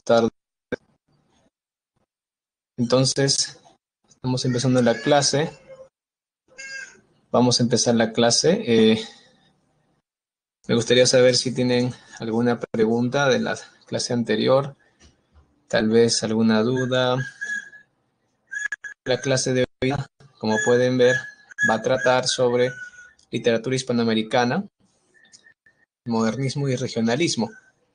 tardes. Entonces, estamos empezando la clase. Vamos a empezar la clase. Me gustaría saber si tienen alguna pregunta de la clase anterior, tal vez alguna duda. La clase de hoy, como pueden ver, va a tratar sobre literatura hispanoamericana, modernismo y regionalismo.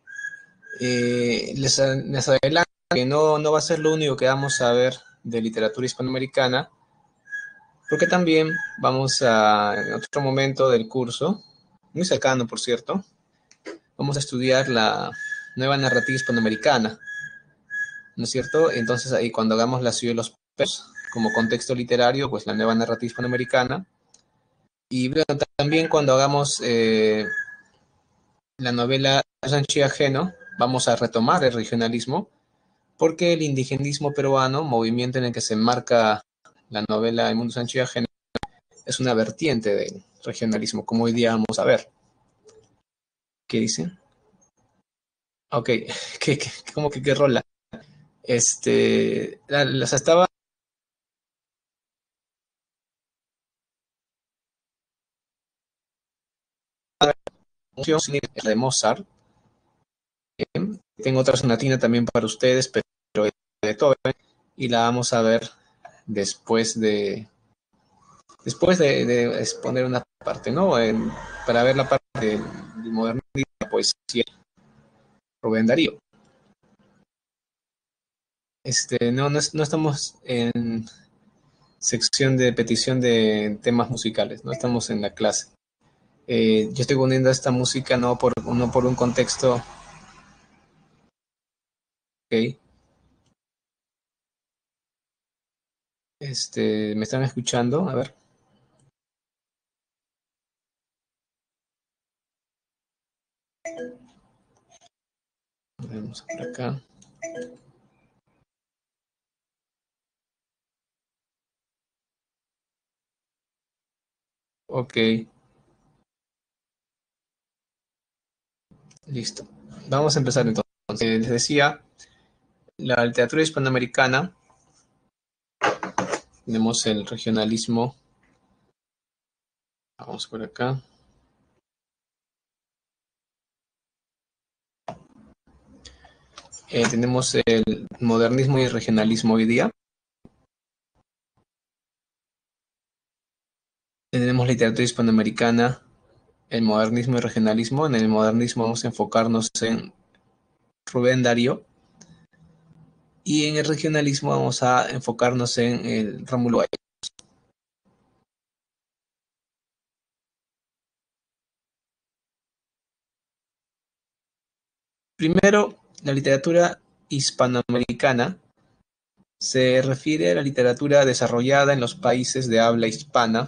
Les adelanto que no va a ser lo único que vamos a ver de literatura hispanoamericana, porque también vamos a, en otro momento del curso, muy cercano por cierto, vamos a estudiar la nueva narrativa hispanoamericana, ¿no es cierto? Entonces ahí cuando hagamos la ciudad de los perros como contexto literario, pues la nueva narrativa hispanoamericana, y bueno, también cuando hagamos la novela Sanchi Ajeno, vamos a retomar el regionalismo, porque el indigenismo peruano, movimiento en el que se enmarca la novela El Mundo Sanchi Ajeno, es una vertiente del regionalismo, como hoy día vamos a ver. ¿Qué dicen? Ok, ¿cómo que qué rola? Las estaba de Mozart. Tengo otra sonatina también para ustedes, pero de Beethoven, y la vamos a ver después de exponer una parte, ¿no? Para ver la parte del modernismo y la poesía, Rubén Darío. No estamos en sección de petición de temas musicales, no estamos en la clase. Yo estoy poniendo esta música no por un contexto, ¿ok? ¿Me están escuchando? A ver. Vamos por acá. Ok, listo. Vamos a empezar entonces. Les decía, la literatura hispanoamericana, tenemos el regionalismo. Vamos por acá. Tenemos el modernismo y el regionalismo hoy día. Tenemos literatura hispanoamericana, el modernismo y el regionalismo. En el modernismo vamos a enfocarnos en Rubén Darío. Y en el regionalismo vamos a enfocarnos en el Rómulo Gallegos. Primero, la literatura hispanoamericana se refiere a la literatura desarrollada en los países de habla hispana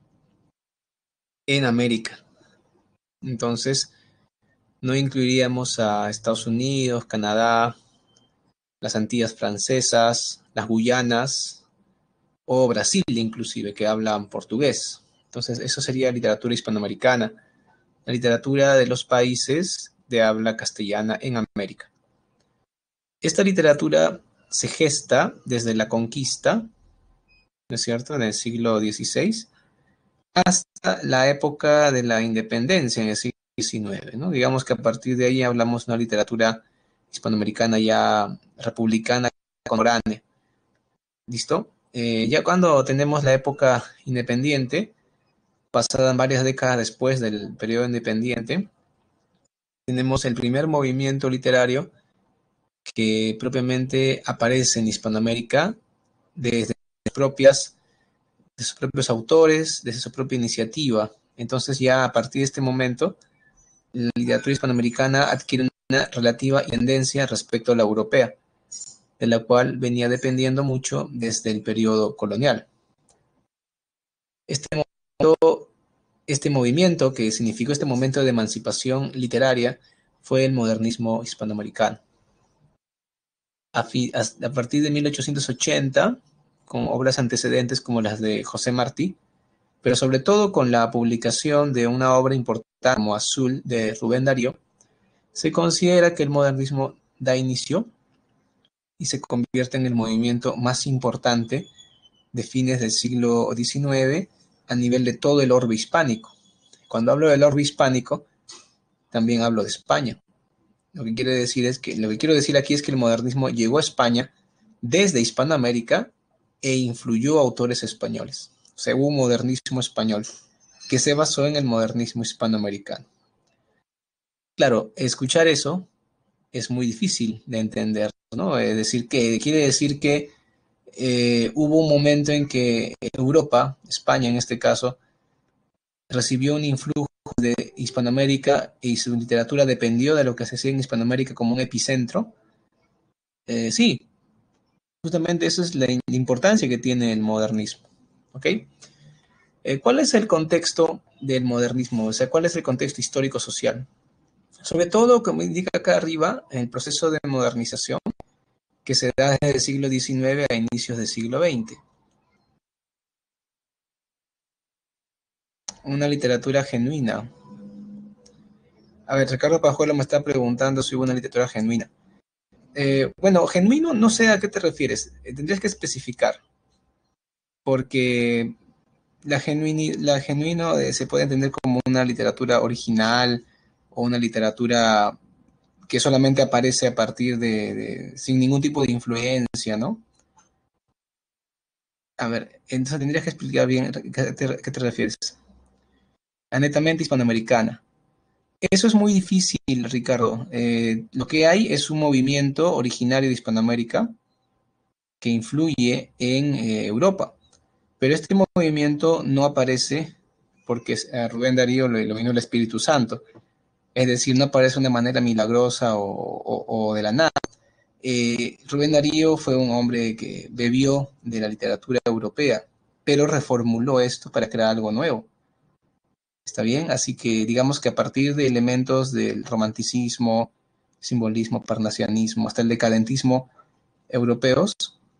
en América. Entonces, no incluiríamos a Estados Unidos, Canadá, las Antillas francesas, las Guyanas o Brasil inclusive, que hablan portugués. Entonces, eso sería literatura hispanoamericana, la literatura de los países de habla castellana en América. Esta literatura se gesta desde la conquista, ¿no es cierto?, en el siglo XVI, hasta la época de la independencia en el siglo XIX, ¿no? Digamos que a partir de ahí hablamos de una literatura hispanoamericana ya republicana contemporánea. ¿Listo? Ya cuando tenemos la época independiente, pasada varias décadas después del periodo independiente, tenemos el primer movimiento literario que propiamente aparece en Hispanoamérica desde de sus propios autores, desde su propia iniciativa. Entonces ya a partir de este momento, la literatura hispanoamericana adquiere una relativa tendencia respecto a la europea, de la cual venía dependiendo mucho desde el periodo colonial. Este movimiento que significó este momento de emancipación literaria fue el modernismo hispanoamericano. A partir de 1880, con obras antecedentes como las de José Martí, pero sobre todo con la publicación de una obra importante como Azul de Rubén Darío, se considera que el modernismo da inicio y se convierte en el movimiento más importante de fines del siglo XIX a nivel de todo el orbe hispánico. Cuando hablo del orbe hispánico, también hablo de España. Lo que quiero decir aquí es que el modernismo llegó a España desde Hispanoamérica e influyó a autores españoles. O sea, hubo un modernismo español que se basó en el modernismo hispanoamericano. Claro, escuchar eso es muy difícil de entender, ¿no? Es decir, que quiere decir que hubo un momento en que Europa, España en este caso, recibió un influjo de Hispanoamérica y su literatura dependió de lo que se hacía en Hispanoamérica como un epicentro. Sí, justamente esa es la importancia que tiene el modernismo. ¿Ok? ¿Cuál es el contexto del modernismo? O sea, ¿cuál es el contexto histórico-social? Sobre todo, como indica acá arriba, el proceso de modernización que se da desde el siglo XIX a inicios del siglo XX. Una literatura genuina. A ver, Ricardo Pajuelo me está preguntando si hubo una literatura genuina. Bueno, genuino, no sé a qué te refieres. Tendrías que especificar, porque la genuino se puede entender como una literatura original o una literatura que solamente aparece a partir sin ningún tipo de influencia, ¿no? A ver, entonces tendrías que explicar bien a qué te refieres. A netamente hispanoamericana. Eso es muy difícil, Ricardo. Lo que hay es un movimiento originario de Hispanoamérica que influye en Europa. Pero este movimiento no aparece porque a Rubén Darío lo vino el Espíritu Santo. Es decir, no aparece de una manera milagrosa o de la nada. Rubén Darío fue un hombre que bebió de la literatura europea, pero reformuló esto para crear algo nuevo. ¿Está bien? Así que digamos que a partir de elementos del romanticismo, simbolismo, parnasianismo, hasta el decadentismo europeos,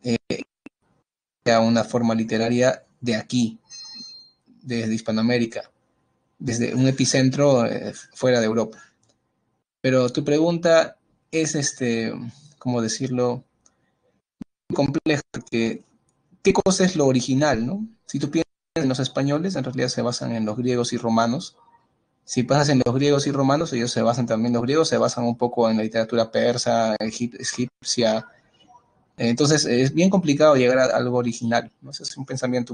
a una forma literaria de aquí, desde Hispanoamérica, desde un epicentro fuera de Europa. Pero tu pregunta es, ¿cómo decirlo? Compleja, porque ¿qué cosa es lo original, no? Si tú piensas en los españoles, en realidad se basan en los griegos y romanos. Si pasas en los griegos y romanos, ellos se basan también, los griegos se basan un poco en la literatura persa, egipcia. Entonces es bien complicado llegar a algo original, ¿no? Es un pensamiento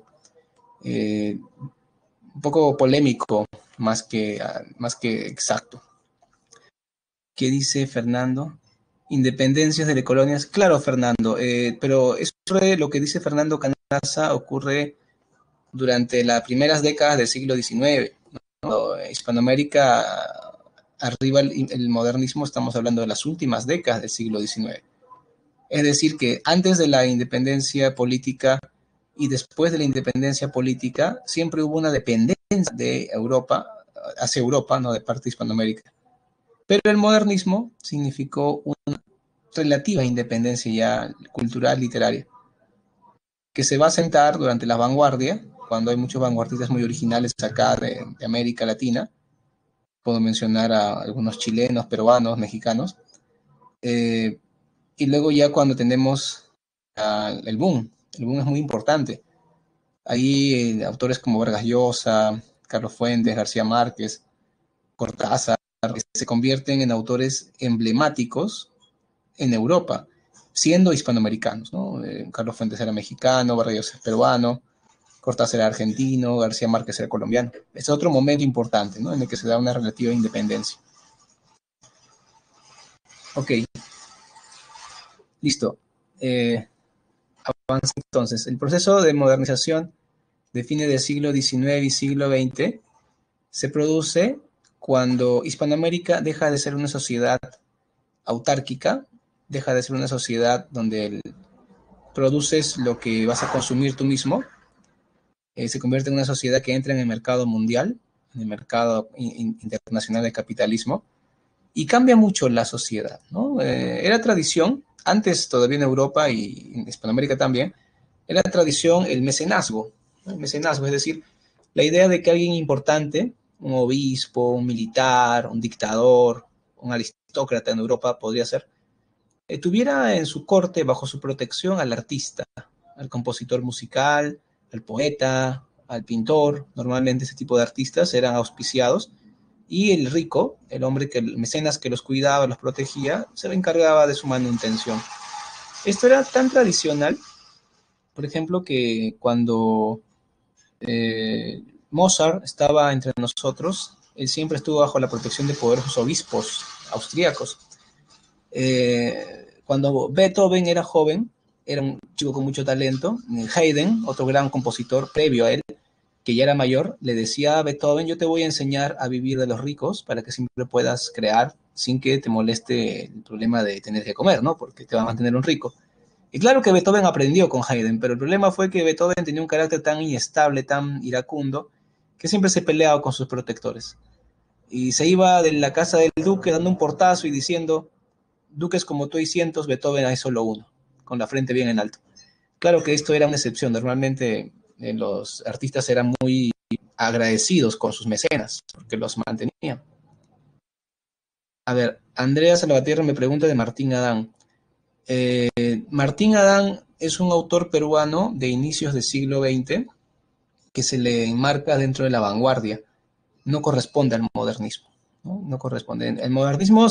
un poco polémico más que exacto. ¿Qué dice Fernando? Independencias de las colonias. Claro, Fernando, pero eso lo que dice Fernando Canaza ocurre durante las primeras décadas del siglo XIX. ¿No? Hispanoamérica, arriba el modernismo, estamos hablando de las últimas décadas del siglo XIX. Es decir, que antes de la independencia política y después de la independencia política, siempre hubo una dependencia de Europa, hacia Europa, no de parte de Hispanoamérica. Pero el modernismo significó una relativa independencia ya cultural, literaria, que se va a sentar durante la vanguardia, cuando hay muchos vanguardistas muy originales acá de América Latina. Puedo mencionar a algunos chilenos, peruanos, mexicanos. Eh, y luego ya cuando tenemos el boom es muy importante. Ahí autores como Vargas Llosa, Carlos Fuentes, García Márquez, Cortázar, se convierten en autores emblemáticos en Europa, siendo hispanoamericanos, ¿no? Carlos Fuentes era mexicano, Vargas Llosa peruano, Cortázar era argentino, García Márquez era colombiano. Es otro momento importante, ¿no? En el que se da una relativa independencia. Ok, listo. Avanza entonces. El proceso de modernización de fines del siglo XIX y siglo XX se produce cuando Hispanoamérica deja de ser una sociedad autárquica, deja de ser una sociedad donde produces lo que vas a consumir tú mismo, se convierte en una sociedad que entra en el mercado mundial, en el mercado internacional del capitalismo, y cambia mucho la sociedad, ¿no? Era tradición, antes todavía en Europa y en Hispanoamérica también, era tradición el mecenazgo, ¿no? El mecenazgo, es decir, la idea de que alguien importante, un obispo, un militar, un dictador, un aristócrata en Europa podría ser, tuviera en su corte, bajo su protección, al artista, al compositor musical, al poeta, al pintor. Normalmente ese tipo de artistas eran auspiciados, y el rico, el hombre, el mecenas que los cuidaba, los protegía, se encargaba de su manutención. Esto era tan tradicional, por ejemplo, que cuando Mozart estaba entre nosotros, él siempre estuvo bajo la protección de poderosos obispos austríacos. Cuando Beethoven era joven, era un chico con mucho talento, Haydn, otro gran compositor previo a él, que ya era mayor, le decía a Beethoven: yo te voy a enseñar a vivir de los ricos para que siempre puedas crear sin que te moleste el problema de tener que comer, ¿no? Porque te va a mantener un rico. Y claro que Beethoven aprendió con Haydn, pero el problema fue que Beethoven tenía un carácter tan inestable, tan iracundo, que siempre se peleaba con sus protectores. Y se iba de la casa del duque dando un portazo y diciendo: duques como tú hay cientos, Beethoven hay solo uno, con la frente bien en alto. Claro que esto era una excepción. Normalmente los artistas eran muy agradecidos con sus mecenas, porque los mantenían. A ver, Andrea Salvatierra me pregunta de Martín Adán. Martín Adán es un autor peruano de inicios del siglo XX que se le enmarca dentro de la vanguardia. No corresponde al modernismo. No corresponde. El modernismo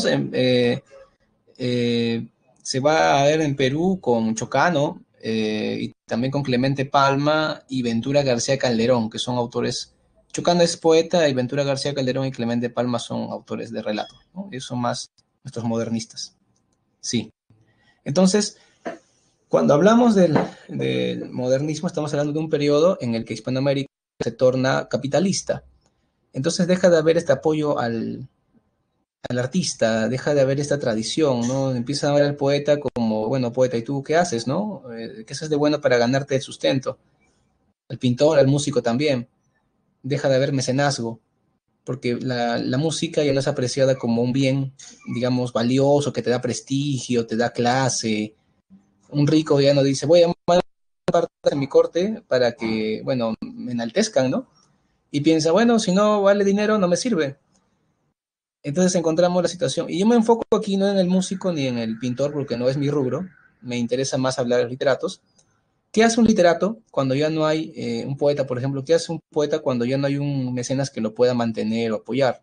se va a ver en Perú con Chocano, y también con Clemente Palma y Ventura García Calderón, que son autores. Chocano es poeta y Ventura García Calderón y Clemente Palma son autores de relato, ¿no? Ellos son más nuestros modernistas. Sí. Entonces, cuando hablamos del modernismo, estamos hablando de un periodo en el que Hispanoamérica se torna capitalista. Entonces deja de haber este apoyo al artista, deja de haber esta tradición, ¿no? Empieza a ver al poeta como: bueno, poeta, ¿y tú qué haces, no? ¿Qué haces de bueno para ganarte el sustento? Al pintor, al músico también. Deja de haber mecenazgo, porque la música ya no es apreciada como un bien, digamos, valioso, que te da prestigio, te da clase. Un rico ya no dice: voy a mandar parte de mi corte para que, bueno, me enaltezcan, ¿no? Y piensa: bueno, si no vale dinero, no me sirve. Entonces encontramos la situación, y yo me enfoco aquí no en el músico ni en el pintor, porque no es mi rubro, me interesa más hablar de los literatos. ¿Qué hace un literato cuando ya no hay un poeta, por ejemplo? ¿Qué hace un poeta cuando ya no hay un mecenas que lo pueda mantener o apoyar?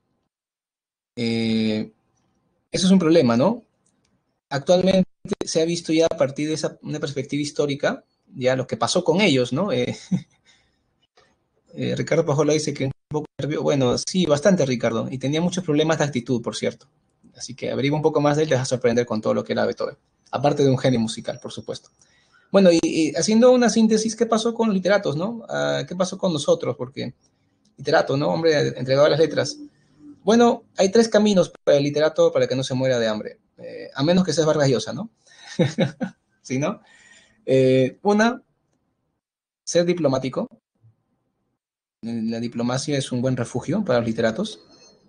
Eso es un problema, ¿no? Actualmente se ha visto ya a partir de una perspectiva histórica, ya lo que pasó con ellos, ¿no? Ricardo Pajola dice que un poco nervioso. Bueno, sí, bastante, Ricardo, y tenía muchos problemas de actitud, por cierto. Así que averigua un poco más de él, te vas a sorprender con todo lo que era Beethoven. Aparte de un genio musical, por supuesto. Bueno, y haciendo una síntesis, ¿qué pasó con los literatos, no? ¿Qué pasó con nosotros? Porque literato, ¿no? Hombre, entregado a las letras. Bueno, hay tres caminos para el literato para que no se muera de hambre. A menos que seas Vargas Llosa, ¿no? ¿Sí, no? Una, ser diplomático. La diplomacia es un buen refugio para los literatos.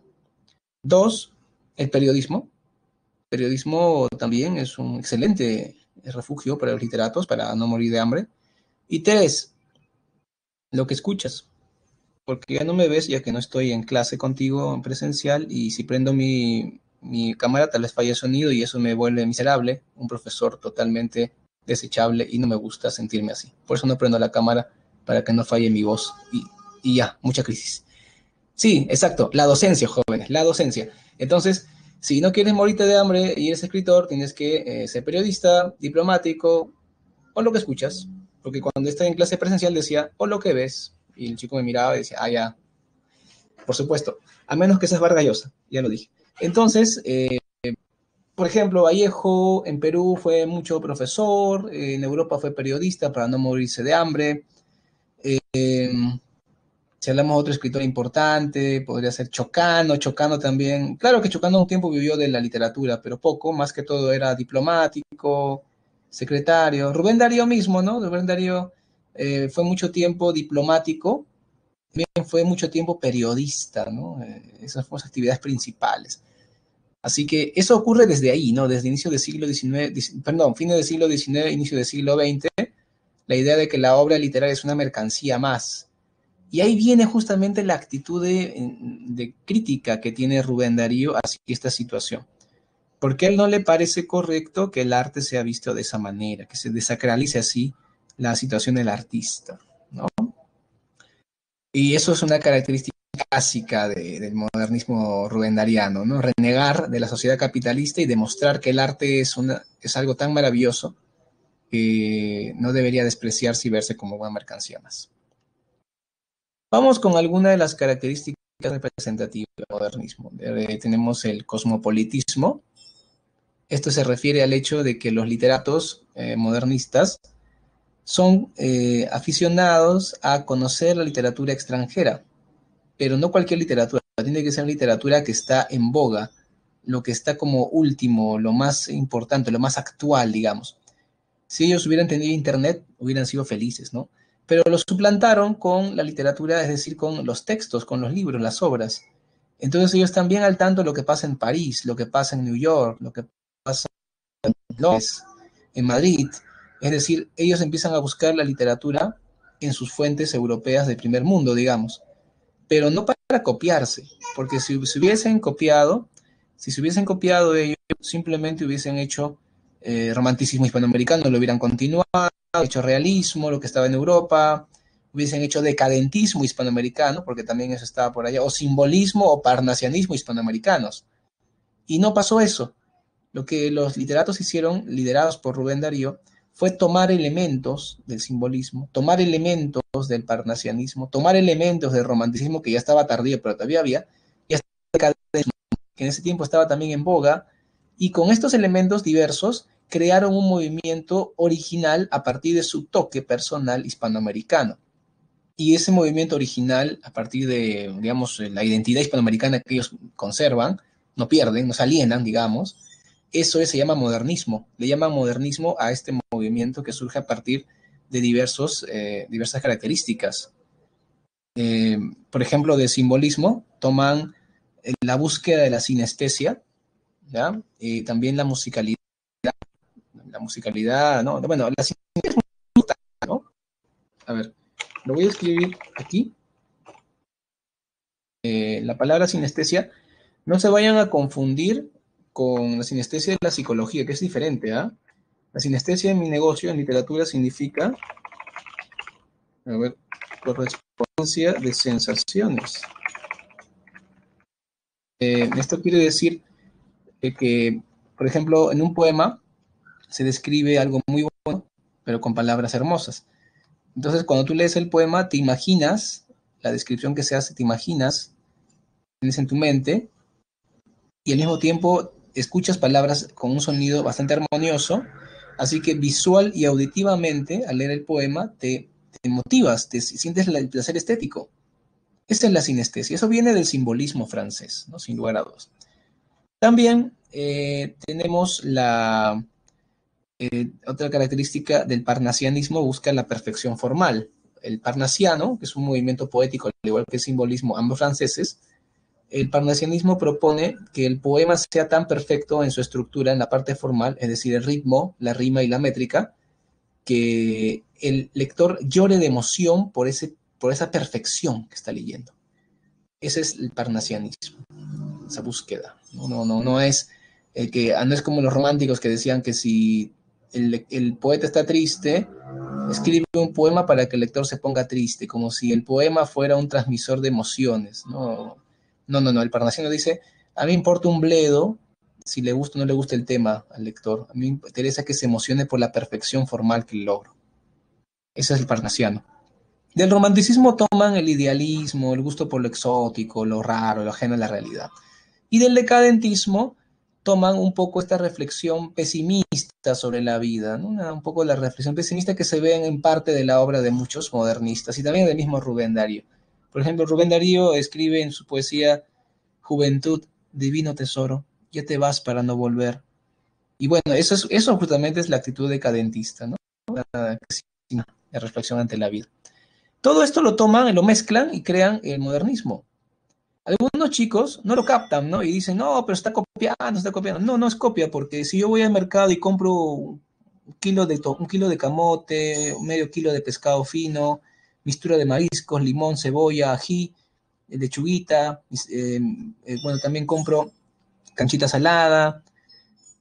Dos, el periodismo. El periodismo también es un excelente refugio para los literatos, para no morir de hambre. Y tres, lo que escuchas. Porque ya no me ves, ya que no estoy en clase contigo en presencial, y si prendo mi cámara tal vez falle el sonido y eso me vuelve miserable, un profesor totalmente desechable, y no me gusta sentirme así. Por eso no prendo la cámara, para que no falle mi voz, y ya, mucha crisis. Sí, exacto, la docencia, jóvenes, la docencia. Entonces, si no quieres morirte de hambre y eres escritor, tienes que ser periodista, diplomático, o lo que escuchas. Porque cuando estaba en clase presencial decía: o lo que ves. Y el chico me miraba y decía: ah, ya, por supuesto. A menos que seas Vargas Llosa, ya lo dije. Entonces, por ejemplo, Vallejo en Perú fue mucho profesor, en Europa fue periodista para no morirse de hambre. Eh, Si hablamos de otro escritor importante, podría ser Chocano. Chocano también. Claro que Chocano un tiempo vivió de la literatura, pero poco, más que todo era diplomático, secretario. Rubén Darío mismo, ¿no? Rubén Darío fue mucho tiempo diplomático, también fue mucho tiempo periodista, ¿no? Esas fueron sus actividades principales. Así que eso ocurre desde ahí, ¿no? Desde inicio del siglo XIX, perdón, fines del siglo XIX, inicio del siglo XX, la idea de que la obra literaria es una mercancía más. Y ahí viene justamente la actitud de crítica que tiene Rubén Darío hacia esta situación. porque a él no le parece correcto que el arte sea visto de esa manera, que se desacralice así la situación del artista, ¿no? Y eso es una característica clásica del modernismo rubendariano, ¿no? Renegar de la sociedad capitalista y demostrar que el arte es algo tan maravilloso que no debería despreciarse y verse como una mercancía más. Vamos con algunas de las características representativas del modernismo. Tenemos el cosmopolitismo. Esto se refiere al hecho de que los literatos modernistas son aficionados a conocer la literatura extranjera, pero no cualquier literatura, tiene que ser literatura que está en boga, lo que está como último, lo más importante, lo más actual, digamos. Si ellos hubieran tenido internet, hubieran sido felices, ¿no? Pero lo suplantaron con la literatura, es decir, con los textos, con los libros, las obras. Entonces ellos están bien al tanto de lo que pasa en París, lo que pasa en New York, lo que pasa en Londres, en Madrid. Es decir, ellos empiezan a buscar la literatura en sus fuentes europeas de primer mundo, digamos, pero no para copiarse, porque si se hubiesen copiado ellos, simplemente hubiesen hecho romanticismo hispanoamericano, lo hubieran continuado, hecho realismo, lo que estaba en Europa, hubiesen hecho decadentismo hispanoamericano, porque también eso estaba por allá, o simbolismo o parnasianismo hispanoamericanos. Y no pasó eso. Lo que los literatos hicieron, liderados por Rubén Darío, fue tomar elementos del simbolismo, tomar elementos del parnasianismo, tomar elementos del romanticismo que ya estaba tardío, pero todavía había, y hasta el decadentismo, que en ese tiempo estaba también en boga, y con estos elementos diversos crearon un movimiento original a partir de su toque personal hispanoamericano. Y ese movimiento original, a partir de, digamos, la identidad hispanoamericana que ellos conservan, no pierden, no se alienan, digamos, se llama modernismo. Le llaman modernismo a este movimiento que surge a partir de diversas características. Por ejemplo, de simbolismo, toman la búsqueda de la sinestesia, ¿ya? También la musicalidad, ¿no? Bueno, la sinestesia, ¿no? A ver, lo voy a escribir aquí. La palabra sinestesia, no se vayan a confundir con la sinestesia de la psicología, que es diferente, ¿ah? La sinestesia en mi negocio, en literatura, significa, a ver, correspondencia de sensaciones. Esto quiere decir que, por ejemplo, en un poema se describe algo muy bueno, pero con palabras hermosas. Entonces, cuando tú lees el poema, te imaginas, la descripción que se hace, te imaginas, tienes en tu mente, y al mismo tiempo escuchas palabras con un sonido bastante armonioso, así que visual y auditivamente, al leer el poema, te motivas, te sientes el placer estético. Esta es la sinestesia. Eso viene del simbolismo francés, ¿no? Sin lugar a dudas. También tenemos otra característica del parnasianismo, busca la perfección formal. El parnasiano, que es un movimiento poético, al igual que el simbolismo, ambos franceses, el parnasianismo propone que el poema sea tan perfecto en su estructura, en la parte formal, es decir, el ritmo, la rima y la métrica, que el lector llore de emoción por esa perfección que está leyendo. Ese es el parnasianismo, esa búsqueda. No es no es como los románticos que decían que si el poeta está triste, escribe un poema para que el lector se ponga triste, como si el poema fuera un transmisor de emociones. No. El parnasiano dice, a mí me importa un bledo si le gusta o no le gusta el tema al lector. A mí me interesa que se emocione por la perfección formal que logro. Ese es el parnasiano. Del romanticismo toman el idealismo, el gusto por lo exótico, lo raro, lo ajeno a la realidad. Y del decadentismo toman un poco esta reflexión pesimista sobre la vida, ¿no? Un poco la reflexión pesimista que se ve en parte de la obra de muchos modernistas y también del mismo Rubén Darío. Por ejemplo, Rubén Darío escribe en su poesía Juventud, divino tesoro, ya te vas para no volver. Y bueno, eso justamente es la actitud decadentista, ¿no? La reflexión ante la vida. Todo esto lo toman, lo mezclan y crean el modernismo. Algunos chicos no lo captan, ¿no? Y dicen, no, pero está copiando, está copiando. No, no es copia, porque si yo voy al mercado y compro un kilo de camote, medio kilo de pescado fino, mistura de mariscos, limón, cebolla, ají, lechuguita, bueno, también compro canchita salada,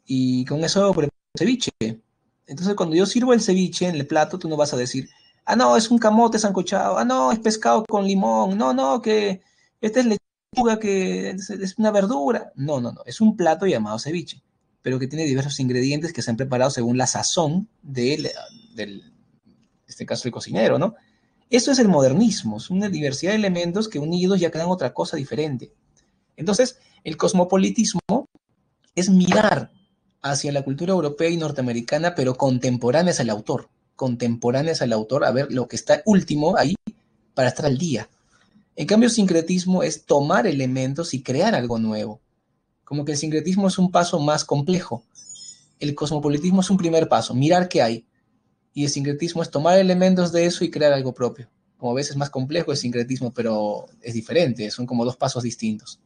y con eso preparo ceviche. Entonces, cuando yo sirvo el ceviche en el plato, tú no vas a decir, ah, no, es un camote sancochado, ah, no, es pescado con limón, no, no, que esta es lechuga, que es una verdura. No, no, no, es un plato llamado ceviche, pero que tiene diversos ingredientes que se han preparado según la sazón del, en este caso, el cocinero, ¿no? Eso es el modernismo, es una diversidad de elementos que unidos ya crean otra cosa diferente. Entonces, el cosmopolitismo es mirar hacia la cultura europea y norteamericana, pero contemporáneas al autor, a ver lo que está último ahí para estar al día. En cambio, el sincretismo es tomar elementos y crear algo nuevo. Como que el sincretismo es un paso más complejo. El cosmopolitismo es un primer paso, mirar qué hay. Y el sincretismo es tomar elementos de eso y crear algo propio. Como ves, es más complejo el sincretismo, pero es diferente, son como dos pasos distintos.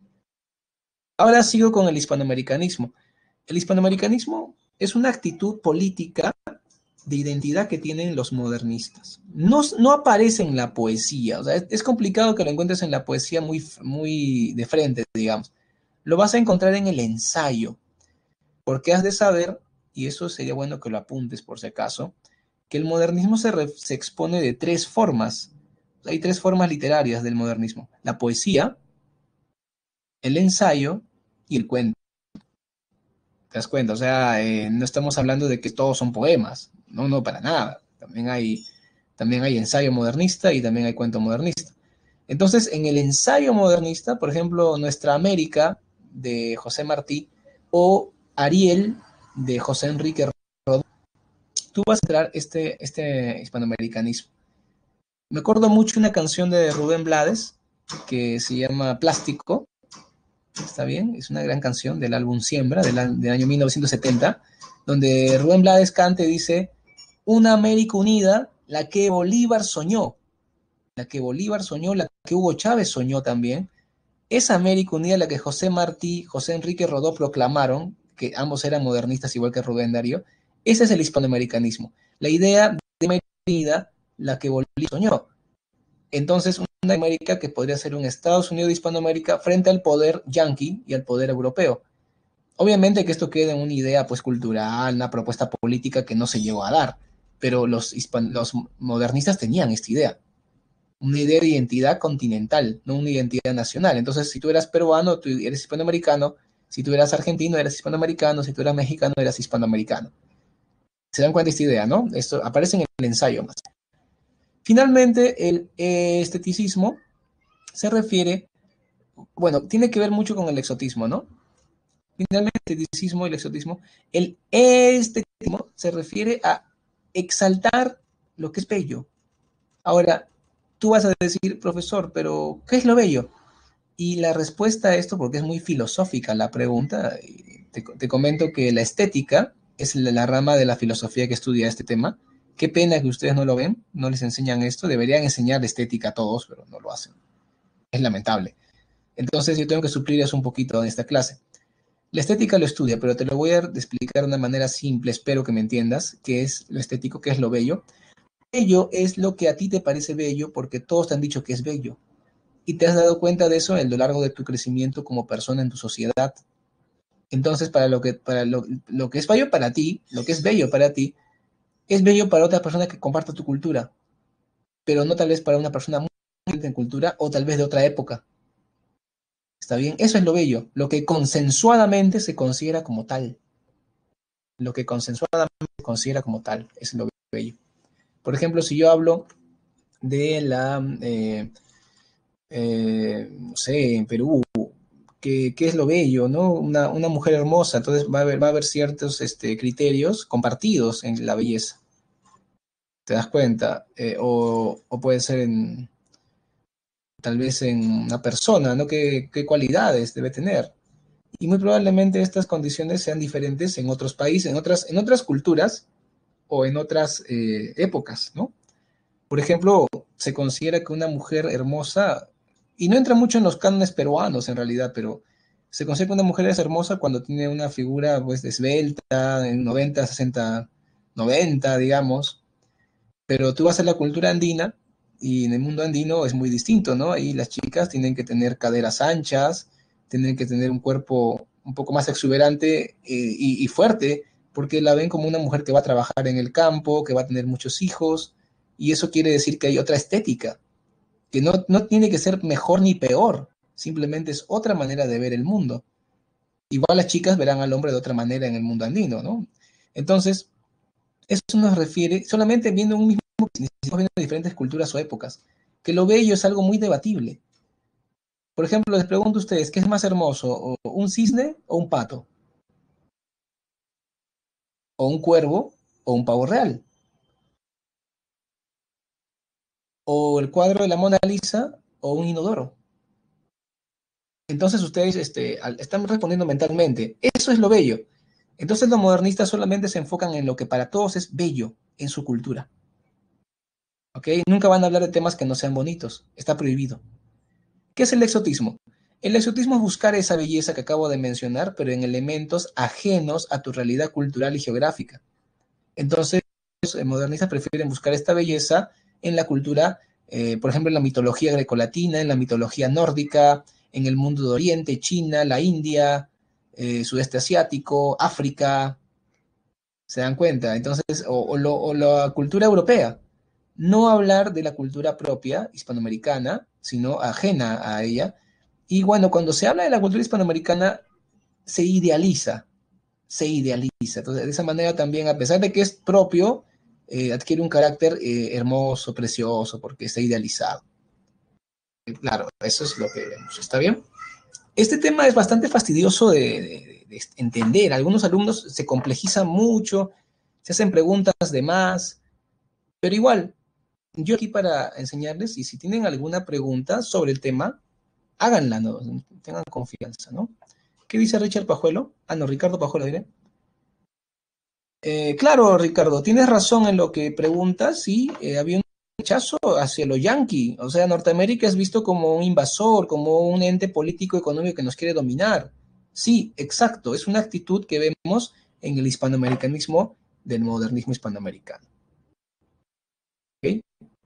Ahora sigo con el hispanoamericanismo. El hispanoamericanismo es una actitud política de identidad que tienen los modernistas. No, no aparece en la poesía, o sea, es complicado que lo encuentres en la poesía muy, muy de frente, digamos. Lo vas a encontrar en el ensayo, porque has de saber, y eso sería bueno que lo apuntes por si acaso, que el modernismo se expone de tres formas. Hay tres formas literarias del modernismo: la poesía, el ensayo y el cuento. ¿Te das cuenta? O sea, no estamos hablando de que todos son poemas. No, no, para nada. También hay ensayo modernista y también hay cuento modernista. Entonces, en el ensayo modernista, por ejemplo, Nuestra América de José Martí o Ariel de José Enrique Rodó, tú vas a entrar este hispanoamericanismo. Me acuerdo mucho una canción de Rubén Blades que se llama Plástico. ¿Está bien? Es una gran canción del álbum Siembra, del año 1970, donde Rubén Blades canta y dice: una América unida, la que Bolívar soñó, la que Hugo Chávez soñó también. Esa América unida, la que José Martí, José Enrique Rodó proclamaron, que ambos eran modernistas igual que Rubén Darío. Ese es el hispanoamericanismo. La idea de América unida, la que Bolívar soñó. Entonces, una América que podría ser un Estados Unidos de Hispanoamérica frente al poder yanqui y al poder europeo. Obviamente que esto queda en una idea pues cultural, una propuesta política que no se llegó a dar, pero los modernistas tenían esta idea, una idea de identidad continental, no una identidad nacional. Entonces, si tú eras peruano, tú eres hispanoamericano; si tú eras argentino, eras hispanoamericano; si tú eras mexicano, eras hispanoamericano. ¿Se dan cuenta de esta idea, no? Esto aparece en el ensayo más. Finalmente, el esteticismo se refiere, bueno, tiene que ver mucho con el exotismo, ¿no? Finalmente, el esteticismo y el exotismo, el esteticismo se refiere a exaltar lo que es bello. Ahora, tú vas a decir, profesor, pero ¿qué es lo bello? Y la respuesta a esto, porque es muy filosófica la pregunta, te comento que la estética es la rama de la filosofía que estudia este tema. Qué pena que ustedes no lo ven, no les enseñan esto. Deberían enseñar estética a todos, pero no lo hacen. Es lamentable. Entonces yo tengo que suplir eso un poquito en esta clase. La estética lo estudia, pero te lo voy a explicar de una manera simple, espero que me entiendas, qué es lo estético, qué es lo bello. Bello es lo que a ti te parece bello porque todos te han dicho que es bello. Y te has dado cuenta de eso a lo largo de tu crecimiento como persona en tu sociedad. Entonces, lo que es bello para ti, lo que es bello para ti, es bello para otra persona que comparta tu cultura, pero no tal vez para una persona muy diferente en cultura o tal vez de otra época. ¿Está bien? Eso es lo bello, lo que consensuadamente se considera como tal. Lo que consensuadamente se considera como tal es lo bello. Por ejemplo, si yo hablo de no sé, en Perú, qué es lo bello, ¿no? Una mujer hermosa, entonces va a haber ciertos criterios compartidos en la belleza, ¿te das cuenta? O puede ser tal vez en una persona, ¿no? ¿Qué cualidades debe tener? Y muy probablemente estas condiciones sean diferentes en otros países, en otras culturas o en otras épocas, ¿no? Por ejemplo, se considera que una mujer hermosa, y no entra mucho en los cánones peruanos en realidad, pero se considera que una mujer es hermosa cuando tiene una figura pues esbelta, en 90, 60, 90, digamos, pero tú vas a la cultura andina y en el mundo andino es muy distinto, ¿no? Ahí las chicas tienen que tener caderas anchas, tienen que tener un cuerpo un poco más exuberante y fuerte, porque la ven como una mujer que va a trabajar en el campo, que va a tener muchos hijos, y eso quiere decir que hay otra estética, que no tiene que ser mejor ni peor, simplemente es otra manera de ver el mundo. Igual las chicas verán al hombre de otra manera en el mundo andino, ¿no? Entonces, eso nos refiere, solamente viendo un mismo, viendo diferentes culturas o épocas, que lo bello es algo muy debatible. Por ejemplo, les pregunto a ustedes, ¿qué es más hermoso? ¿Un cisne o un pato? ¿O un cuervo o un pavo real? ¿O el cuadro de la Mona Lisa o un inodoro? Entonces ustedes están respondiendo mentalmente. Eso es lo bello. Entonces los modernistas solamente se enfocan en lo que para todos es bello en su cultura. ¿Ok? Nunca van a hablar de temas que no sean bonitos. Está prohibido. ¿Qué es el exotismo? El exotismo es buscar esa belleza que acabo de mencionar, pero en elementos ajenos a tu realidad cultural y geográfica. Entonces, los modernistas prefieren buscar esta belleza en la cultura, por ejemplo, en la mitología grecolatina, en la mitología nórdica, en el mundo de Oriente, China, la India, sudeste asiático, África, ¿se dan cuenta? Entonces, o la cultura europea. No hablar de la cultura propia hispanoamericana, sino ajena a ella. Y bueno, cuando se habla de la cultura hispanoamericana, se idealiza, se idealiza. Entonces, de esa manera también, a pesar de que es propio, adquiere un carácter hermoso, precioso, porque está idealizado. Claro, eso es lo que vemos. ¿Está bien? Este tema es bastante fastidioso de entender. Algunos alumnos se complejizan mucho, se hacen preguntas de más, pero igual, yo aquí para enseñarles y si tienen alguna pregunta sobre el tema, háganla, ¿no? Tengan confianza, ¿no? ¿Qué dice Richard Pajuelo? Ah, no, Ricardo Pajuelo, diré. Claro, Ricardo, tienes razón en lo que preguntas, sí, había un rechazo hacia los yanquis, o sea, Norteamérica es visto como un invasor, como un ente político económico que nos quiere dominar. Sí, exacto, es una actitud que vemos en el hispanoamericanismo del modernismo hispanoamericano. ¿Ok?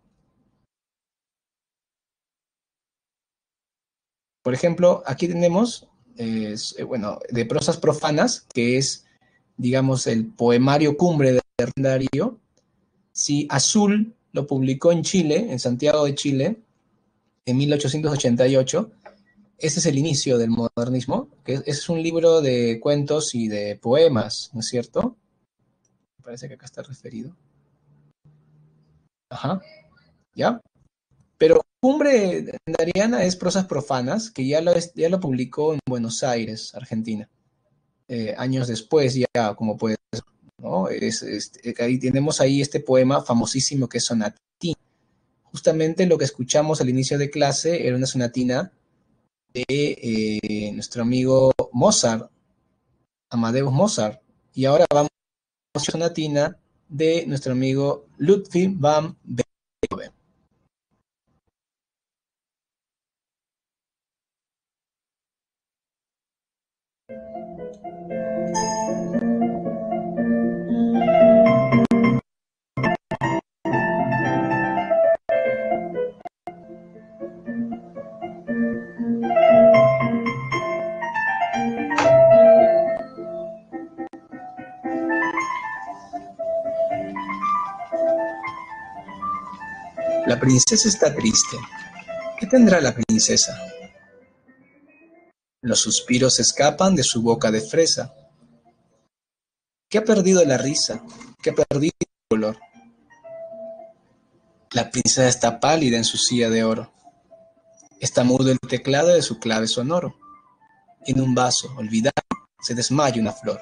Por ejemplo, aquí tenemos, bueno, de prosas profanas, que es, digamos, el poemario cumbre de Darío. Sí, Azul lo publicó en Chile, en Santiago de Chile, en 1888. Ese es el inicio del modernismo, que es un libro de cuentos y de poemas, ¿no es cierto? Me parece que acá está referido. Ajá, ¿ya? Pero Cumbre Dariana es prosas profanas, que ya lo publicó en Buenos Aires, Argentina. Años después, ya como puedes, ¿no? Ahí tenemos ahí este poema famosísimo que es Sonatina. Justamente lo que escuchamos al inicio de clase era una sonatina de nuestro amigo Mozart, Amadeus Mozart. Y ahora vamos a la sonatina de nuestro amigo Ludwig van Beethoven. La princesa está triste. ¿Qué tendrá la princesa? Los suspiros escapan de su boca de fresa. ¿Qué ha perdido la risa? ¿Qué ha perdido el color? La princesa está pálida en su silla de oro. Está mudo el teclado de su clave sonoro. En un vaso, olvidado, se desmaya una flor.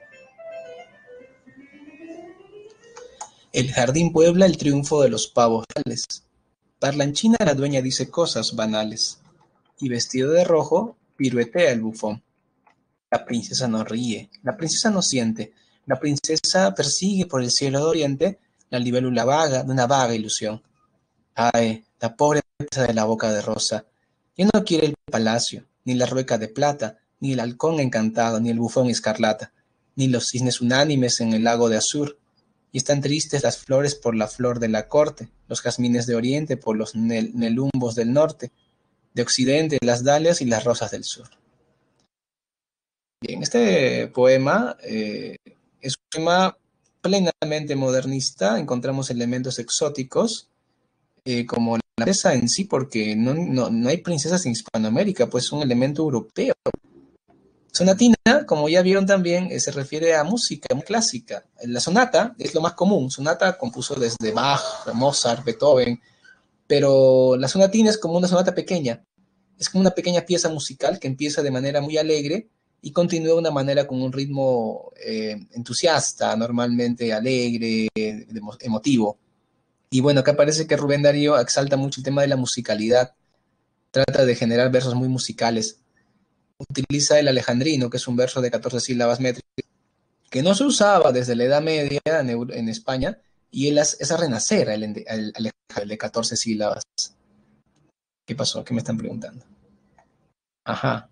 El jardín puebla el triunfo de los pavos reales. Parlanchina la dueña dice cosas banales. Y vestido de rojo, piruetea el bufón. La princesa no ríe, la princesa no siente. La princesa persigue por el cielo de oriente la libélula vaga de una vaga ilusión. Ay, la pobre princesa de la boca de rosa. Ya no quiere el palacio, ni la rueca de plata, ni el halcón encantado, ni el bufón escarlata, ni los cisnes unánimes en el lago de azur. Y están tristes las flores por la flor de la corte, los jazmines de oriente por los nelumbos del norte, de occidente las dalias y las rosas del sur. Bien, este poema es un poema plenamente modernista. Encontramos elementos exóticos como la princesa en sí, porque no hay princesas en Hispanoamérica, pues es un elemento europeo. Sonatina, como ya vieron también, se refiere a música muy clásica. La sonata es lo más común. Sonata compuso desde Bach, Mozart, Beethoven, pero la sonatina es como una sonata pequeña. Es como una pequeña pieza musical que empieza de manera muy alegre y continúa de una manera con un ritmo entusiasta, normalmente alegre, emotivo. Y bueno, acá parece que Rubén Darío exalta mucho el tema de la musicalidad, trata de generar versos muy musicales. Utiliza el alejandrino, que es un verso de 14 sílabas métricas, que no se usaba desde la Edad Media en España, y él hace renacer el de 14 sílabas. ¿Qué pasó? ¿Qué me están preguntando? Ajá.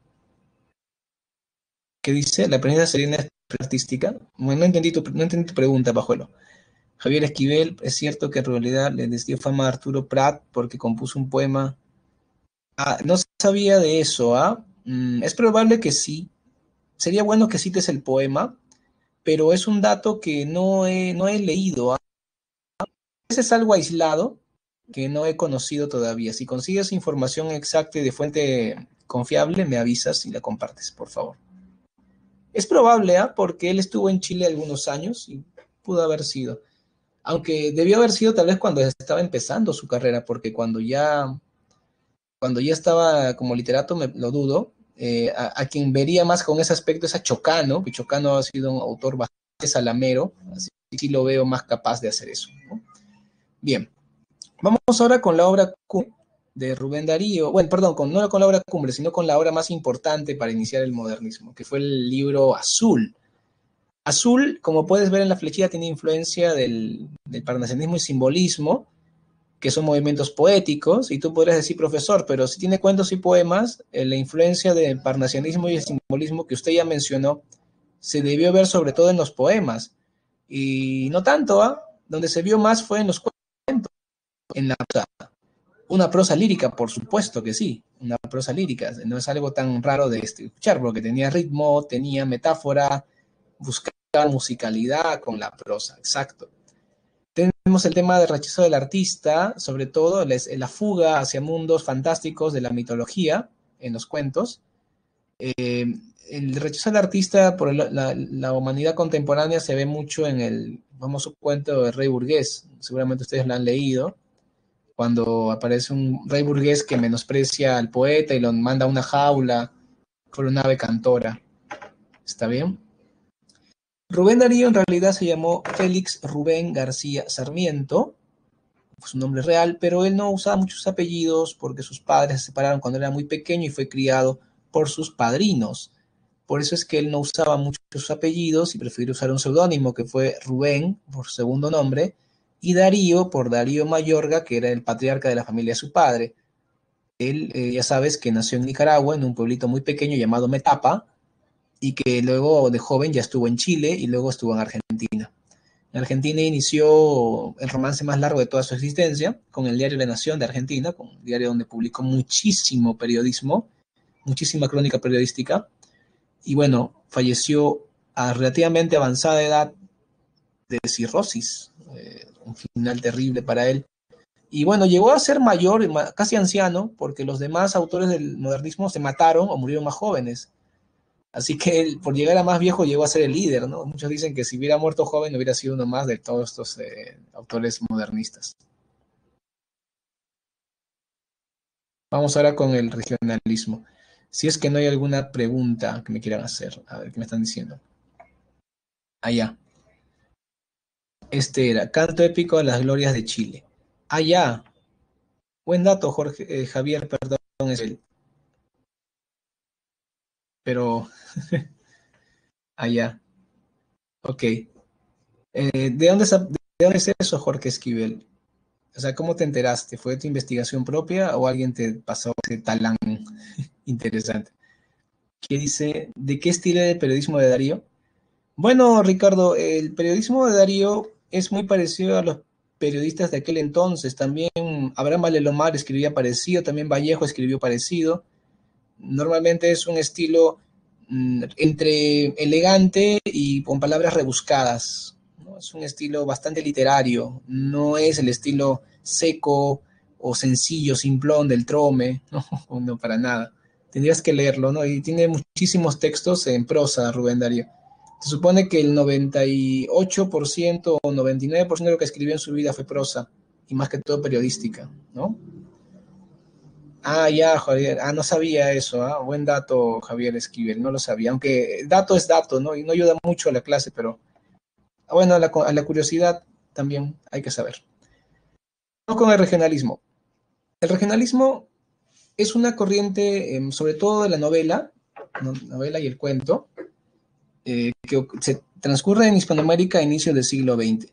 ¿Qué dice? ¿La princesa Serena es artística? Bueno, no entendí tu pregunta, Pajuelo. Javier Esquivel, es cierto que en realidad le dio fama a Arturo Prat porque compuso un poema. Ah, no sabía de eso, ¿ah? Es probable que sí. Sería bueno que cites el poema, pero es un dato que no he leído, ¿ah? Ese es algo aislado que no he conocido todavía. Si consigues información exacta y de fuente confiable, me avisas y la compartes, por favor. Es probable, ¿ah? Porque él estuvo en Chile algunos años y pudo haber sido. Aunque debió haber sido tal vez cuando estaba empezando su carrera, porque cuando ya estaba como literato, lo dudo. A quien vería más con ese aspecto es a Chocano, que Chocano ha sido un autor bastante salamero, así que sí lo veo más capaz de hacer eso, ¿no? Bien, vamos ahora con la obra de Rubén Darío, bueno, perdón, no con la obra cumbre, sino con la obra más importante para iniciar el modernismo, que fue el libro Azul. Azul, como puedes ver en la flechita, tiene influencia del parnasianismo y simbolismo, que son movimientos poéticos, y tú podrías decir, profesor, pero si tiene cuentos y poemas, la influencia del parnasianismo y el simbolismo que usted ya mencionó, se debió ver sobre todo en los poemas, y no tanto, ¿ah? Donde se vio más fue en los cuentos, en la prosa. Una prosa lírica, por supuesto que sí, una prosa lírica, no es algo tan raro de escuchar, porque tenía ritmo, tenía metáfora, buscaba musicalidad con la prosa, exacto. Tenemos el tema del rechazo del artista, sobre todo la fuga hacia mundos fantásticos de la mitología en los cuentos. El rechazo del artista por la humanidad contemporánea se ve mucho en el famoso cuento de Rey Burgués. Seguramente ustedes lo han leído, cuando aparece un rey burgués que menosprecia al poeta y lo manda a una jaula por una ave cantora. ¿Está bien? Rubén Darío en realidad se llamó Félix Rubén García Sarmiento, su nombre real, pero él no usaba muchos apellidos porque sus padres se separaron cuando era muy pequeño y fue criado por sus padrinos. Por eso es que él no usaba muchos apellidos y prefirió usar un seudónimo que fue Rubén, por segundo nombre, y Darío por Darío Mayorga, que era el patriarca de la familia de su padre. Él, ya sabes, que nació en Nicaragua, en un pueblito muy pequeño llamado Metapa, y que luego de joven ya estuvo en Chile y luego estuvo en Argentina. En Argentina inició el romance más largo de toda su existencia con el diario La Nación de Argentina, con un diario donde publicó muchísimo periodismo, muchísima crónica periodística, y bueno, falleció a relativamente avanzada edad de cirrosis, un final terrible para él. Y bueno, llegó a ser mayor, casi anciano, porque los demás autores del modernismo se mataron o murieron más jóvenes. Así que él, por llegar a más viejo, llegó a ser el líder, ¿no? Muchos dicen que si hubiera muerto joven, hubiera sido uno más de todos estos autores modernistas. Vamos ahora con el regionalismo. Si es que no hay alguna pregunta que me quieran hacer, a ver qué me están diciendo. Allá. Este era Canto épico a las glorias de Chile. Allá. Buen dato, Jorge, Javier, perdón, es él. Pero allá. Ok. ¿De dónde es eso, Jorge Esquivel? O sea, ¿cómo te enteraste? ¿Fue tu investigación propia o alguien te pasó ese talán interesante? ¿Qué dice? ¿De qué estilo de periodismo de Darío? Bueno, Ricardo, el periodismo de Darío es muy parecido a los periodistas de aquel entonces. También Abraham Valelomar escribía parecido, también Vallejo escribió parecido. Normalmente es un estilo entre elegante y con palabras rebuscadas, ¿no? Es un estilo bastante literario, no es el estilo seco o sencillo, simplón del Trome, ¿no? No, para nada. Tendrías que leerlo, ¿no? Y tiene muchísimos textos en prosa, Rubén Darío. Se supone que el 98% o 99% de lo que escribió en su vida fue prosa, y más que todo periodística, ¿no? Ah, ya, Javier. Ah, no sabía eso. Ah, buen dato, Javier Esquivel. No lo sabía. Aunque dato es dato, ¿no? Y no ayuda mucho a la clase, pero bueno, a la curiosidad también hay que saber. Vamos con el regionalismo. El regionalismo es una corriente, sobre todo de la novela, ¿no? Novela y el cuento, que se transcurre en Hispanoamérica a inicios del siglo XX.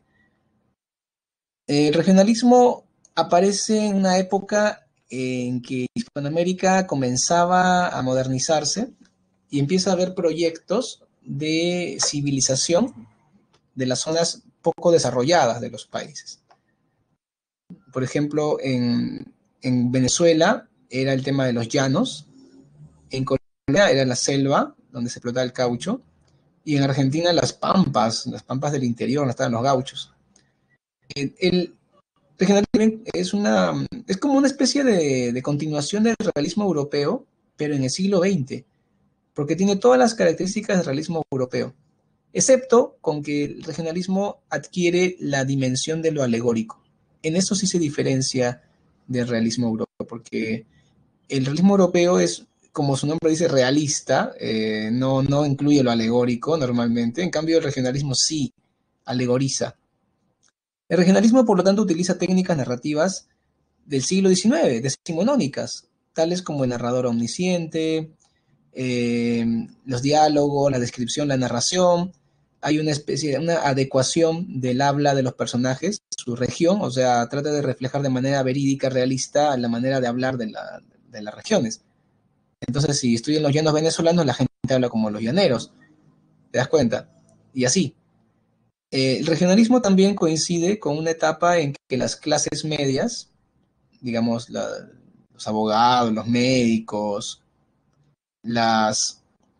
El regionalismo aparece en una época en que Hispanoamérica comenzaba a modernizarse y empieza a haber proyectos de civilización de las zonas poco desarrolladas de los países. Por ejemplo, en Venezuela era el tema de los llanos, en Colombia era la selva, donde se explotaba el caucho, y en Argentina las pampas del interior, donde estaban los gauchos. El regionalismo es como una especie de continuación del realismo europeo, pero en el siglo XX, porque tiene todas las características del realismo europeo, excepto con que el regionalismo adquiere la dimensión de lo alegórico. En eso sí se diferencia del realismo europeo, porque el realismo europeo es, como su nombre dice, realista, no incluye lo alegórico normalmente, en cambio el regionalismo sí alegoriza. El regionalismo, por lo tanto, utiliza técnicas narrativas del siglo XIX, decimonónicas, tales como el narrador omnisciente, los diálogos, la descripción, la narración. Hay una especie de una adecuación del habla de los personajes, su región, o sea, trata de reflejar de manera verídica, realista, la manera de hablar de las regiones. Entonces, si estoy en los llanos venezolanos, la gente habla como los llaneros, ¿te das cuenta? Y así. El regionalismo también coincide con una etapa en que las clases medias, digamos, los abogados, los médicos, las,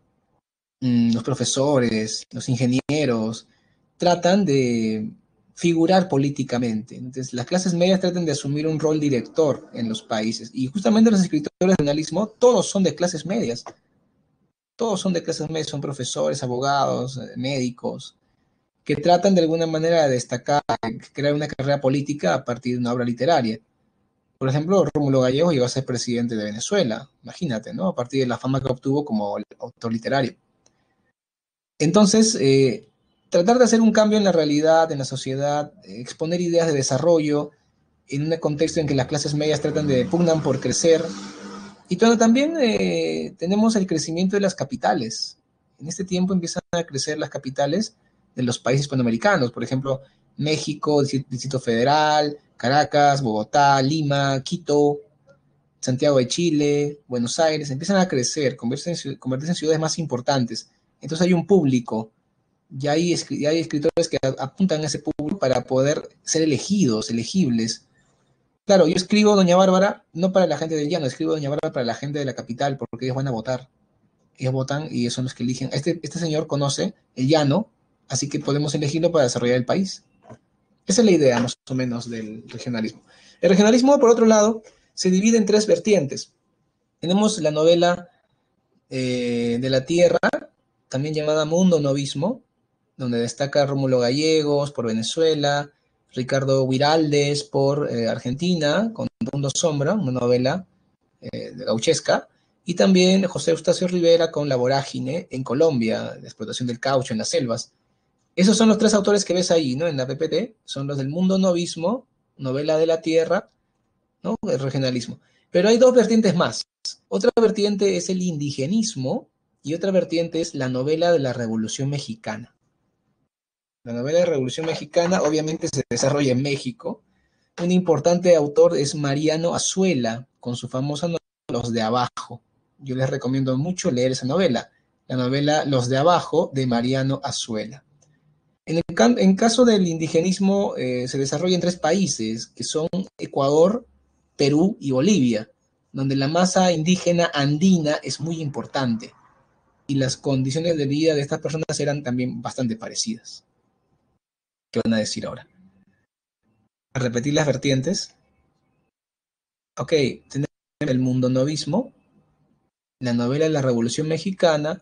los profesores, los ingenieros, tratan de figurar políticamente. Entonces, las clases medias tratan de asumir un rol director en los países. Y justamente los escritores de regionalismo, todos son de clases medias. Todos son de clases medias, son profesores, abogados, médicos, que tratan de alguna manera de destacar, crear una carrera política a partir de una obra literaria. Por ejemplo, Rómulo Gallegos llegó a ser presidente de Venezuela, imagínate, ¿no? A partir de la fama que obtuvo como autor literario. Entonces, tratar de hacer un cambio en la realidad, en la sociedad, exponer ideas de desarrollo en un contexto en que las clases medias tratan de pugnan por crecer. Y también tenemos el crecimiento de las capitales. En este tiempo empiezan a crecer las capitales de los países panamericanos, por ejemplo, México, Distrito Federal, Caracas, Bogotá, Lima, Quito, Santiago de Chile, Buenos Aires, empiezan a crecer, convertirse en ciudades más importantes. Entonces hay un público, ya hay escritores que apuntan a ese público para poder ser elegidos, elegibles. Claro, yo escribo Doña Bárbara no para la gente del llano, escribo Doña Bárbara para la gente de la capital, porque ellos van a votar. Ellos votan y son los que eligen. Este señor conoce el llano, así que podemos elegirlo para desarrollar el país. Esa es la idea, más o menos, del regionalismo. El regionalismo, por otro lado, se divide en tres vertientes. Tenemos la novela de la tierra, también llamada Mundo Novismo, donde destaca Rómulo Gallegos por Venezuela, Ricardo Viraldes por Argentina, con Mundo Sombra, una novela gauchesca, y también José Eustacio Rivera con La Vorágine en Colombia, la explotación del caucho en las selvas. Esos son los tres autores que ves ahí, ¿no? En la PPT, son los del Mundo Novismo, novela de la tierra, ¿no? El regionalismo. Pero hay dos vertientes más. Otra vertiente es el indigenismo y otra vertiente es la novela de la Revolución Mexicana. La novela de la Revolución Mexicana obviamente se desarrolla en México. Un importante autor es Mariano Azuela, con su famosa novela Los de Abajo. Yo les recomiendo mucho leer esa novela, la novela Los de Abajo de Mariano Azuela. En caso del indigenismo, se desarrolla en tres países, que son Ecuador, Perú y Bolivia, donde la masa indígena andina es muy importante. y las condiciones de vida de estas personas eran también bastante parecidas. ¿Qué van a decir ahora? A repetir las vertientes. Ok, tenemos el mundo novismo, la novela de la Revolución Mexicana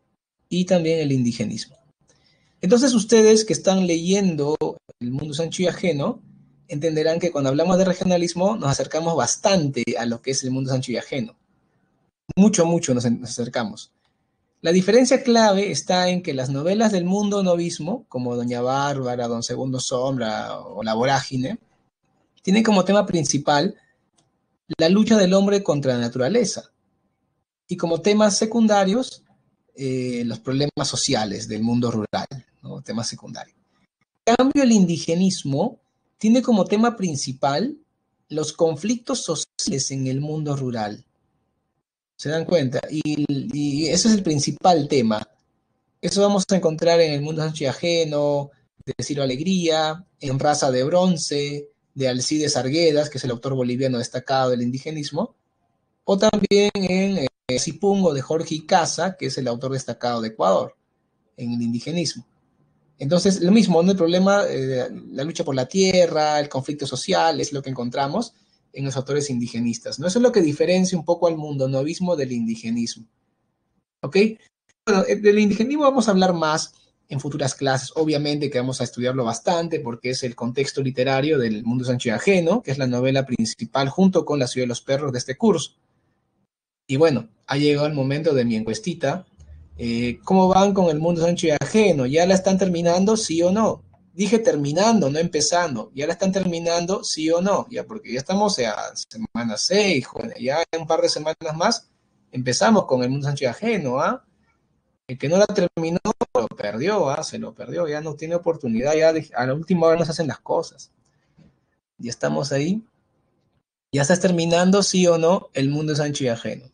y también el indigenismo. Entonces ustedes que están leyendo El mundo Sancho y Ajeno, entenderán que cuando hablamos de regionalismo nos acercamos bastante a lo que es el mundo Sancho y Ajeno. Mucho, mucho nos acercamos. La diferencia clave está en que las novelas del mundo novismo, como Doña Bárbara, Don Segundo Sombra o La Vorágine, tienen como tema principal la lucha del hombre contra la naturaleza y como temas secundarios los problemas sociales del mundo rural, ¿no? Temas secundarios. En cambio, el indigenismo tiene como tema principal los conflictos sociales en el mundo rural. ¿Se dan cuenta? Y ese es el principal tema. Eso vamos a encontrar en El mundo Sancho y Ajeno, de Ciro Alegría, en Raza de Bronce, de Alcides Arguedas, que es el autor boliviano destacado del indigenismo, o también en Cipungo de Jorge Icaza, que es el autor destacado de Ecuador, en el indigenismo. Entonces, lo mismo, ¿no? El problema, la lucha por la tierra, el conflicto social, es lo que encontramos en los autores indigenistas, ¿no? Eso es lo que diferencia un poco al mundo novismo del indigenismo, ¿ok? Bueno, del indigenismo vamos a hablar más en futuras clases, obviamente que vamos a estudiarlo bastante porque es el contexto literario del mundo Sancho y Ajeno, que es la novela principal junto con La ciudad de los perros de este curso. Y bueno, ha llegado el momento de mi encuestita. ¿Cómo van con el mundo Sancho y Ajeno? ¿Ya la están terminando, sí o no? Dije terminando, no empezando. ¿Ya la están terminando, sí o no? Ya, porque ya estamos a semana 6, joder. Ya en un par de semanas más empezamos con el mundo Sancho y Ajeno, ¿ah? El que no la terminó, lo perdió, ¿ah? Se lo perdió, ya no tiene oportunidad, ya a la última hora no se hacen las cosas. Ya estamos ahí. ¿Ya estás terminando, sí o no, el mundo Sancho y Ajeno?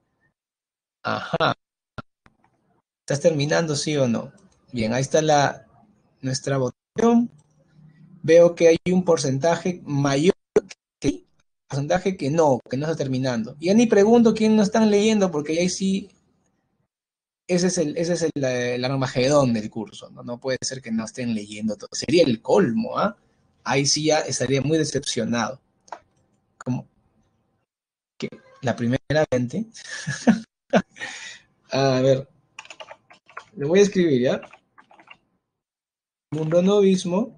Ajá. ¿Estás terminando, sí o no? Bien, ahí está nuestra votación. Veo que hay un porcentaje mayor que porcentaje que no está terminando. Y ya ni pregunto quién no están leyendo, porque ahí sí, ese es el armagedón del curso, ¿no? No puede ser que no estén leyendo todo. Sería el colmo, ¿ah? Ahí sí ya estaría muy decepcionado. Como que la primera gente. A ver, le voy a escribir, ¿ya? Mundo novismo,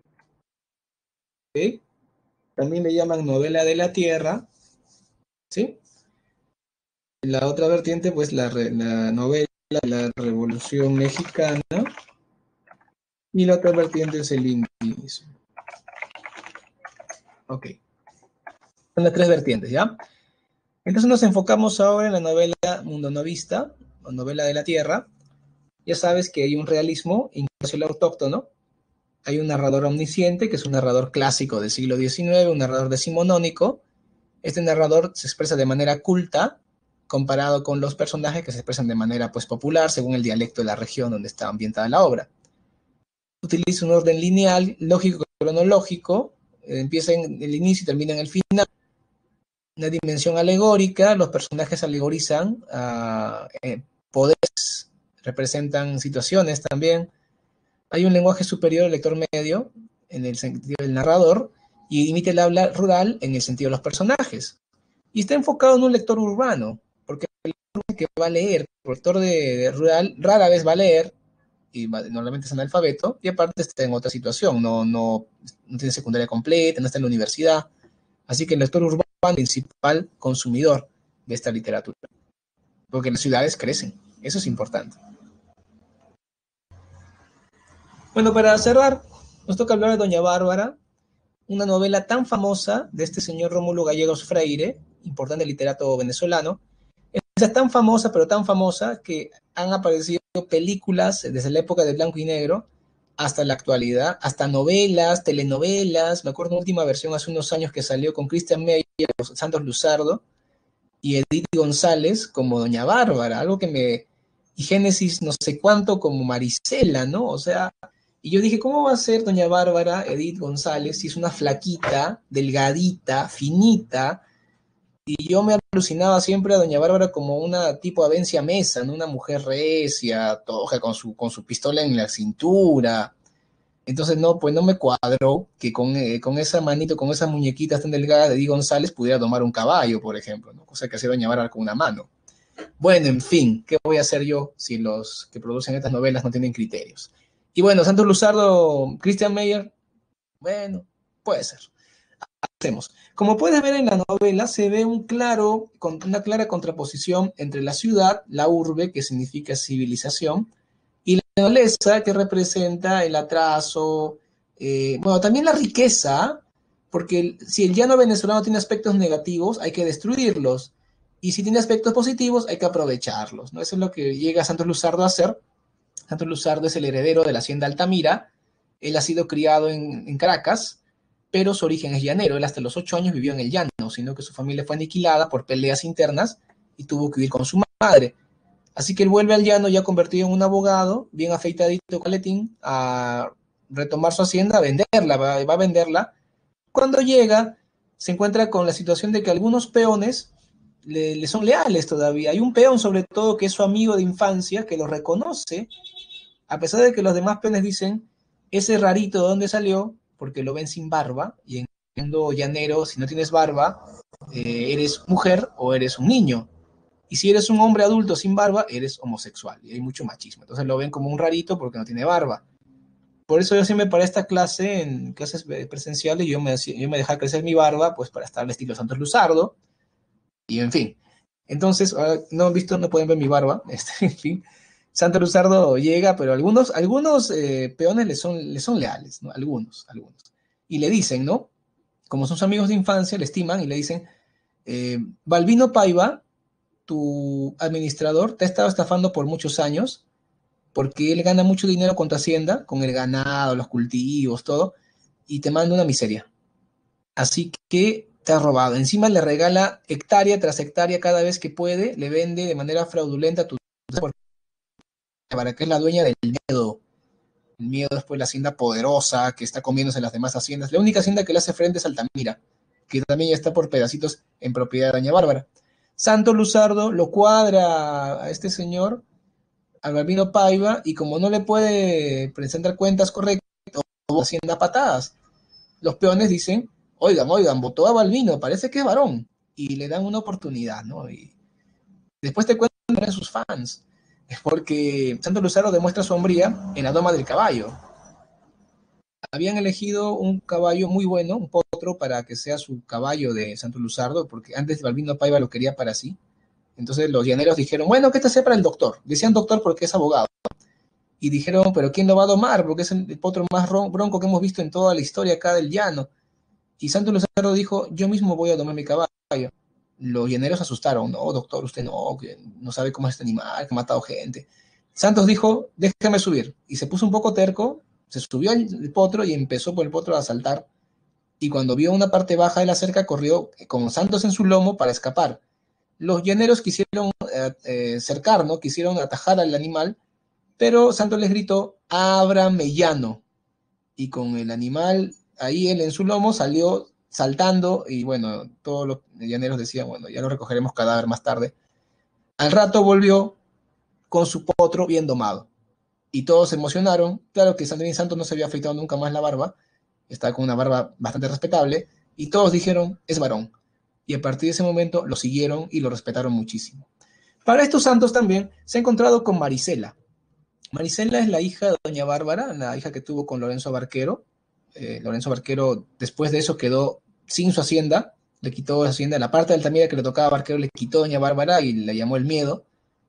¿ok? También le llaman novela de la tierra, ¿sí? La otra vertiente, pues la novela de la Revolución Mexicana, y la otra vertiente es el indigenismo. Ok. Son las tres vertientes, ¿ya? Entonces nos enfocamos ahora en la novela Mundo Novista, o novela de la tierra. Ya sabes que hay un realismo, incluso el autóctono. Hay un narrador omnisciente, que es un narrador clásico del siglo XIX, un narrador decimonónico. Este narrador se expresa de manera culta, comparado con los personajes que se expresan de manera pues, popular, según el dialecto de la región donde está ambientada la obra. Utiliza un orden lineal, lógico, cronológico, empieza en el inicio y termina en el final. Una dimensión alegórica, los personajes alegorizan poderes, representan situaciones también. Hay un lenguaje superior al lector medio, en el sentido del narrador, y imita el habla rural en el sentido de los personajes. Y está enfocado en un lector urbano, porque el lector que va a leer, el lector de rural rara vez va a leer, y normalmente es analfabeto, y aparte está en otra situación, no tiene secundaria completa, no está en la universidad. Así que el lector urbano es el principal consumidor de esta literatura, porque las ciudades crecen, eso es importante. Bueno, para cerrar, nos toca hablar de Doña Bárbara, una novela tan famosa de este señor Rómulo Gallegos Freire, importante literato venezolano. Es tan famosa, pero tan famosa, que han aparecido películas desde la época de blanco y negro hasta la actualidad, hasta novelas, telenovelas. Me acuerdo de una última versión hace unos años que salió con Christian Meyer, Santos Luzardo y Edith González como Doña Bárbara, algo que me... Y Génesis no sé cuánto como Marisela, ¿no? O sea, y yo dije, ¿cómo va a ser Doña Bárbara, Edith González, si es una flaquita, delgadita, finita, Y yo me alucinaba siempre a doña Bárbara como una tipo Avencia Mesa, ¿no? Una mujer recia, toja, con su pistola en la cintura. Entonces, no, pues no me cuadró que con esa manito, con esas muñequitas tan delgadas de Di González pudiera tomar un caballo, por ejemplo, ¿no? Cosa que hacía doña Bárbara con una mano. Bueno, en fin, ¿qué voy a hacer yo si los que producen estas novelas no tienen criterios? Y bueno, Santos Luzardo, Christian Meyer, bueno, puede ser. Hacemos. Como puedes ver en la novela, se ve una clara contraposición entre la ciudad, la urbe, que significa civilización, y la naturaleza, que representa el atraso, bueno, también la riqueza, porque si el llano venezolano tiene aspectos negativos, hay que destruirlos, y si tiene aspectos positivos, hay que aprovecharlos, ¿no? Eso es lo que llega Santos Luzardo a hacer. Santos Luzardo es el heredero de la hacienda Altamira. Él ha sido criado en Caracas, pero su origen es llanero. Él hasta los 8 años vivió en el llano, sino que su familia fue aniquilada por peleas internas y tuvo que vivir con su madre. Así que él vuelve al llano ya convertido en un abogado, bien afeitadito, caletín, a retomar su hacienda, a venderla, va a venderla. Cuando llega, se encuentra con la situación de que algunos peones le son leales todavía. Hay un peón, sobre todo, que es su amigo de infancia, que lo reconoce, a pesar de que los demás peones dicen, ese rarito, ¿de dónde salió? Porque lo ven sin barba, y en el mundo llanero, si no tienes barba, eres mujer o eres un niño. Y si eres un hombre adulto sin barba, eres homosexual. Y hay mucho machismo. Entonces lo ven como un rarito porque no tiene barba. Por eso yo siempre para esta clase, en clases presenciales, yo me dejaba crecer mi barba, pues para estar al estilo Santos Luzardo. Y en fin. Entonces, no han visto, no pueden ver mi barba. En fin. Santos Luzardo llega, pero algunos peones le son leales, ¿no? Algunos. Y le dicen, ¿no? Como son sus amigos de infancia, le estiman y le dicen, Balbino Paiva, tu administrador, te ha estado estafando por muchos años, porque él gana mucho dinero con tu hacienda, con el ganado, los cultivos, todo, y te manda una miseria. Así que te ha robado. Encima le regala hectárea tras hectárea cada vez que puede, le vende de manera fraudulenta tu para que es la dueña del miedo. El miedo es pues la hacienda poderosa que está comiéndose las demás haciendas. La única hacienda que le hace frente es Altamira, que también ya está por pedacitos en propiedad de Doña Bárbara. Santo Luzardo lo cuadra a este señor, a Balbino Paiva, y como no le puede presentar cuentas correctas, hacienda patadas. Los peones dicen, oigan, votó a Balbino, parece que es varón, y le dan una oportunidad, ¿no? Y después te cuentan a sus fans, porque Santo Luzardo demuestra su hombría en la doma del caballo. Habían elegido un caballo muy bueno, un potro, para que sea su caballo de Santo Luzardo, porque antes Balbino Paiva lo quería para sí. Entonces los llaneros dijeron, bueno, que este sea para el doctor. Decían doctor porque es abogado. Y dijeron, pero ¿quién lo va a domar? Porque es el potro más bronco que hemos visto en toda la historia acá del llano. Y Santo Luzardo dijo, yo mismo voy a domar mi caballo. Los llaneros asustaron, no, doctor, usted no, que no sabe cómo es este animal, que ha matado gente. Santos dijo, déjame subir. Y se puso un poco terco, se subió al potro y empezó por el potro a saltar. Y cuando vio una parte baja de la cerca, corrió con Santos en su lomo para escapar. Los llaneros quisieron cercar, ¿no? Quisieron atajar al animal, pero Santos les gritó, ábrame llano. Y con el animal ahí él en su lomo salió saltando y bueno, todos los llaneros decían, bueno, ya lo recogeremos cadáver más tarde. Al rato volvió con su potro bien domado y todos se emocionaron. Claro que Sandrine Santos no se había afeitado nunca más la barba, estaba con una barba bastante respetable y todos dijeron, es varón. Y a partir de ese momento lo siguieron y lo respetaron muchísimo. Para estos santos también se ha encontrado con Marisela. Marisela es la hija de doña Bárbara, la hija que tuvo con Lorenzo Barquero. Lorenzo Barquero después de eso quedó sin su hacienda, le quitó la hacienda, la parte de Altamira que le tocaba a Barquero le quitó doña Bárbara y le llamó el miedo,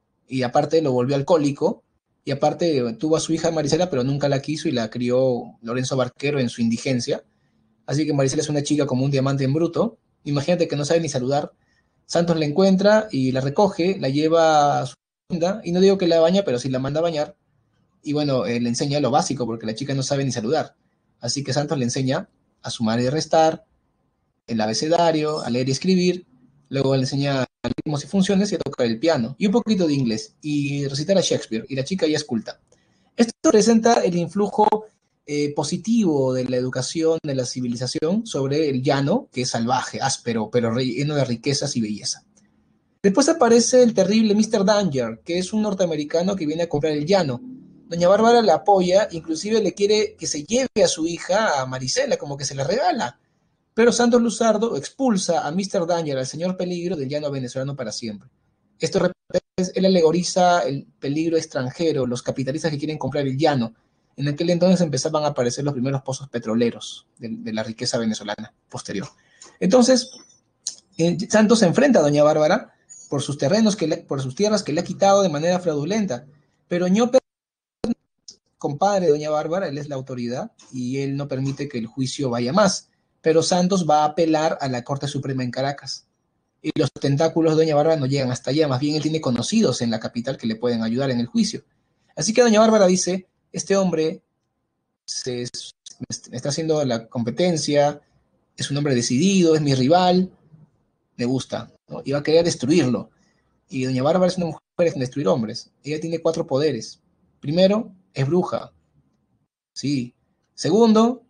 y aparte lo volvió alcohólico, y aparte tuvo a su hija Marisela, pero nunca la quiso y la crió Lorenzo Barquero en su indigencia. Así que Marisela es una chica como un diamante en bruto. Imagínate que no sabe ni saludar. Santos la encuentra y la recoge, la lleva a su hacienda, y no digo que la baña, pero sí la manda a bañar. Y bueno, le enseña lo básico, porque la chica no sabe ni saludar. Así que Santos le enseña a sumar y restar, el abecedario, a leer y escribir. Luego le enseña ritmos y funciones y a tocar el piano. Y un poquito de inglés. Y recitar a Shakespeare. Y la chica ya es culta. Esto presenta el influjo positivo de la educación, de la civilización, sobre el llano, que es salvaje, áspero, pero lleno de riquezas y belleza. Después aparece el terrible Mr. Danger, que es un norteamericano que viene a comprar el llano. Doña Bárbara la apoya, inclusive le quiere que se lleve a su hija, a Marisela, como que se la regala. Pero Santos Luzardo expulsa a Mr. Danger, al señor peligro, del llano venezolano para siempre. Esto él alegoriza el peligro extranjero, los capitalistas que quieren comprar el llano. En aquel entonces empezaban a aparecer los primeros pozos petroleros de la riqueza venezolana posterior. Entonces, Santos se enfrenta a Doña Bárbara por sus terrenos, por sus tierras que le ha quitado de manera fraudulenta. Pero Ñope, compadre de Doña Bárbara, él es la autoridad y él no permite que el juicio vaya más. Pero Santos va a apelar a la Corte Suprema en Caracas. Y los tentáculos de Doña Bárbara no llegan hasta allá, más bien él tiene conocidos en la capital que le pueden ayudar en el juicio. Así que Doña Bárbara dice, este hombre me está haciendo la competencia, es un hombre decidido, es mi rival, me gusta, ¿no? Y va a querer destruirlo. Y Doña Bárbara es una mujer en destruir hombres. Ella tiene 4 poderes. Primero, es bruja. Sí. Segundo,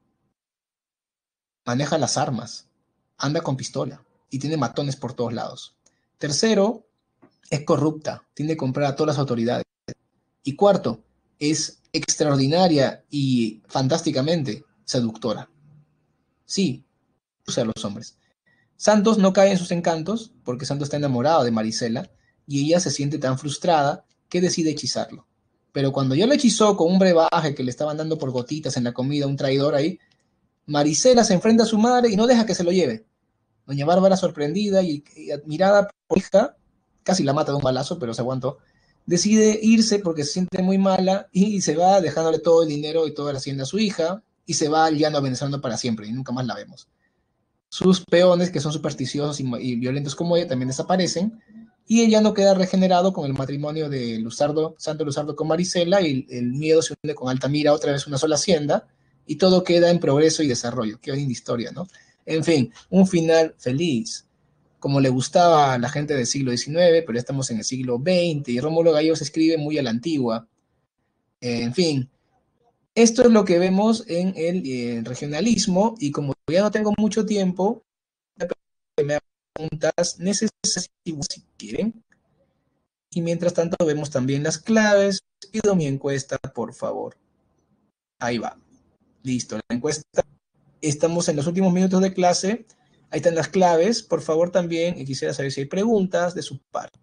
maneja las armas. Anda con pistola. Y tiene matones por todos lados. Tercero, es corrupta. Tiene que comprar a todas las autoridades. Y cuarto, es extraordinaria y fantásticamente seductora. Sí, usa a los hombres. Santos no cae en sus encantos porque Santos está enamorado de Marisela y ella se siente tan frustrada que decide hechizarlo. Pero cuando ya lo hechizó con un brebaje que le estaban dando por gotitas en la comida, un traidor ahí, Marisela se enfrenta a su madre y no deja que se lo lleve. Doña Bárbara, sorprendida y admirada por hija, casi la mata de un balazo, pero se aguantó, decide irse porque se siente muy mala y se va dejándole todo el dinero y toda la hacienda a su hija y se va al llano venezolano para siempre y nunca más la vemos. Sus peones, que son supersticiosos y violentos como ella, también desaparecen. Y ella no queda regenerado con el matrimonio de Luzardo, Santo Luzardo con Marisela, y el miedo se une con Altamira, otra vez una sola hacienda, y todo queda en progreso y desarrollo. Qué linda historia, ¿no? En fin, un final feliz, como le gustaba a la gente del siglo XIX, pero ya estamos en el siglo XX, y Rómulo Gallegos escribe muy a la antigua. En fin, esto es lo que vemos en el regionalismo, y como ya no tengo mucho tiempo, me hagan preguntas necesarias si quieren. Y mientras tanto vemos también las claves. Pido mi encuesta, por favor. Ahí va. Listo, la encuesta. Estamos en los últimos minutos de clase. Ahí están las claves. Por favor, también quisiera saber si hay preguntas de su parte.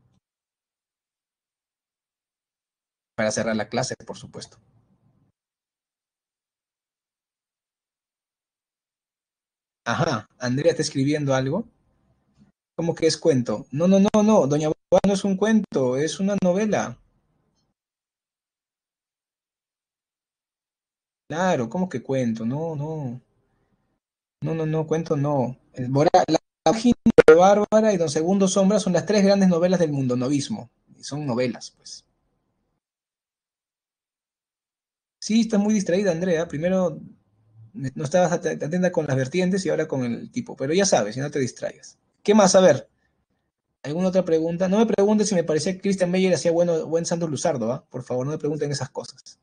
Para cerrar la clase, por supuesto. Ajá, Andrea está escribiendo algo. ¿Cómo que es cuento? No, no, no, no. Doña Boba no es un cuento, es una novela. Claro, ¿cómo que cuento? No, no. No, no, no, cuento no. La Página de Bárbara y Don Segundo Sombra son las 3 grandes novelas del mundo novismo. Y son novelas, pues. Sí, está muy distraída, Andrea. Primero no estabas atenta con las vertientes y ahora con el tipo. Pero ya sabes, si no te distraigas. ¿Qué más? A ver, ¿alguna otra pregunta? No me preguntes si me parecía que Christian Meyer hacía buen Santos Luzardo, ¿ah? Por favor, no me pregunten esas cosas.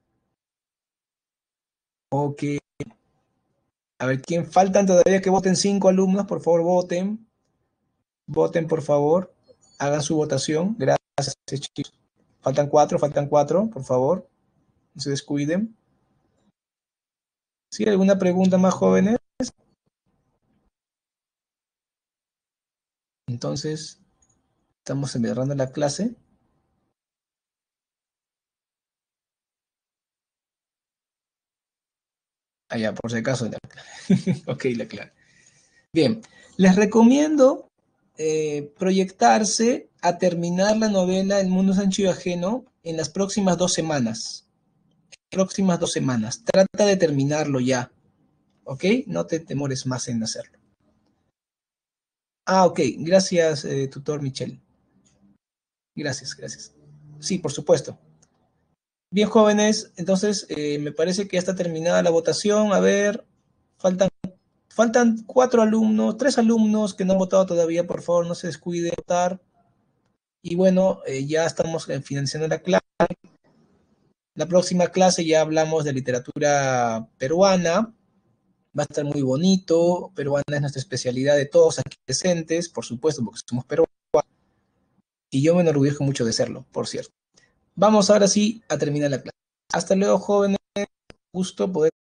Ok. A ver, ¿quién faltan todavía que voten 5 alumnos? Por favor, voten. Voten, por favor. Hagan su votación. Gracias, chicos. Faltan cuatro, por favor. No se descuiden. ¿Sí? ¿Alguna pregunta más, jóvenes? Entonces, estamos cerrando la clase. Allá, por si acaso. Ok, la clave. Bien, les recomiendo proyectarse a terminar la novela El mundo es ancho y ajeno en las próximas 2 semanas. Próximas 2 semanas. Trata de terminarlo ya. ¿Ok? No te demores más en hacerlo. Ah, ok. Gracias, tutor Michelle. Gracias, gracias. Sí, por supuesto. Bien, jóvenes, entonces me parece que ya está terminada la votación. A ver, faltan, faltan 4 alumnos, 3 alumnos que no han votado todavía. Por favor, no se descuide de votar. Y bueno, ya estamos financiando la clase. La próxima clase ya hablamos de literatura peruana. Va a estar muy bonito. Peruana es nuestra especialidad de todos aquí presentes, por supuesto, porque somos peruanos. Y yo me enorgullezco mucho de serlo, por cierto. Vamos ahora sí a terminar la clase. Hasta luego, jóvenes. Gusto poder